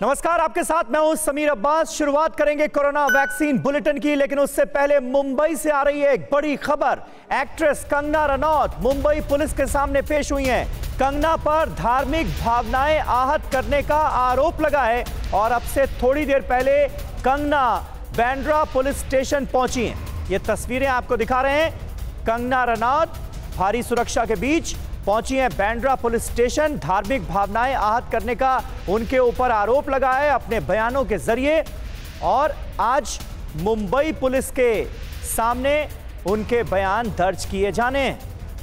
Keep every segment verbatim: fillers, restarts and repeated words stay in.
नमस्कार, आपके साथ मैं हूं समीर अब्बास। शुरुआत करेंगे कोरोना वैक्सीन बुलेटिन की, लेकिन उससे पहले मुंबई से आ रही है एक बड़ी खबर। एक्ट्रेस कंगना रनौत मुंबई पुलिस के सामने पेश हुई हैं। कंगना पर धार्मिक भावनाएं आहत करने का आरोप लगा है और अब से थोड़ी देर पहले कंगना बांद्रा पुलिस स्टेशन पहुंची हैं। ये तस्वीरें आपको दिखा रहे हैं। कंगना रनौत भारी सुरक्षा के बीच पहुंची हैं बांद्रा पुलिस स्टेशन। धार्मिक भावनाएं आहत करने का उनके ऊपर आरोप लगा है अपने बयानों के जरिए, और आज मुंबई पुलिस के सामने उनके बयान दर्ज किए जाने हैं।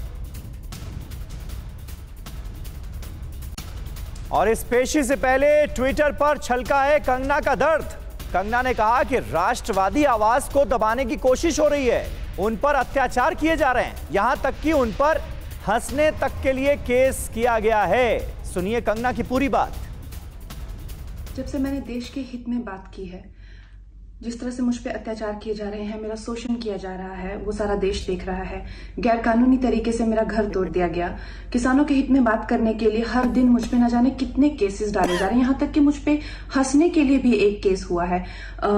और इस पेशी से पहले ट्विटर पर छलका है कंगना का दर्द। कंगना ने कहा कि राष्ट्रवादी आवाज को दबाने की कोशिश हो रही है, उन पर अत्याचार किए जा रहे हैं, यहां तक कि उन पर हंसने तक के लिए केस किया गया है। सुनिए कंगना की पूरी बात। जब से मैंने देश के हित में बात की है, जिस तरह से मुझ पे अत्याचार किए जा रहे हैं, मेरा शोषण किया जा रहा है, वो सारा देश देख रहा है। गैर कानूनी तरीके से मेरा घर तोड़ दिया गया। किसानों के हित में बात करने के लिए हर दिन मुझ पे न जाने कितने केसेस डाले जा रहे हैं, यहाँ तक कि मुझ पे हंसने के लिए भी एक केस हुआ है। आ,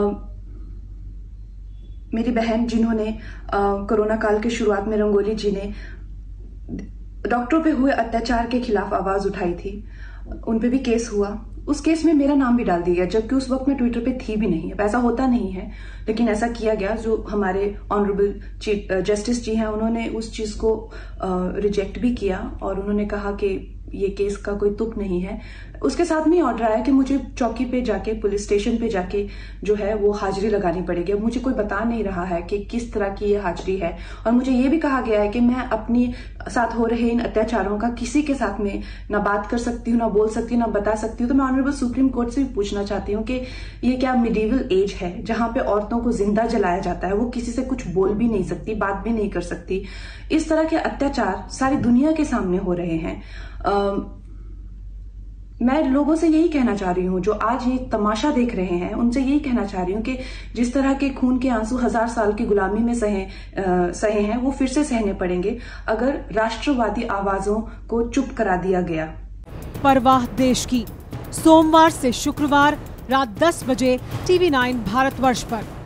मेरी बहन जिन्होंने कोरोना काल के शुरुआत में रंगोली जी ने डॉक्टरों पे हुए अत्याचार के खिलाफ आवाज उठाई थी, उन पे भी केस हुआ। उस केस में मेरा नाम भी डाल दिया गया, जबकि उस वक्त मैं ट्विटर पे थी भी नहीं। अब ऐसा होता नहीं है, लेकिन ऐसा किया गया। जो हमारे ऑनरेबल जस्टिस जी हैं, उन्होंने उस चीज को रिजेक्ट भी किया और उन्होंने कहा कि ये केस का कोई तुक नहीं है। उसके साथ में ऑर्डर आया कि मुझे चौकी पे जाके, पुलिस स्टेशन पे जाके जो है वो हाजिरी लगानी पड़ेगी। अब मुझे कोई बता नहीं रहा है कि किस तरह की ये हाजिरी है, और मुझे ये भी कहा गया है कि मैं अपनी साथ हो रहे इन अत्याचारों का किसी के साथ में ना बात कर सकती हूँ, ना बोल सकती हूँ, ना बता सकती हूँ। तो मैं ऑनरेबल सुप्रीम कोर्ट से भी पूछना चाहती हूँ कि ये क्या मिडीवल एज है जहां पे औरतों को जिंदा जलाया जाता है, वो किसी से कुछ बोल भी नहीं सकती, बात भी नहीं कर सकती। इस तरह के अत्याचार सारी दुनिया के सामने हो रहे हैं। आ, मैं लोगों से यही कहना चाह रही हूँ, जो आज ये तमाशा देख रहे हैं, उनसे यही कहना चाह रही हूँ कि जिस तरह के खून के आंसू हजार साल की गुलामी में सहे आ, सहे हैं, वो फिर से सहने पड़ेंगे अगर राष्ट्रवादी आवाजों को चुप करा दिया गया। परवाह देश की, सोमवार से शुक्रवार रात दस बजे टीवी नाइन भारतवर्ष पर।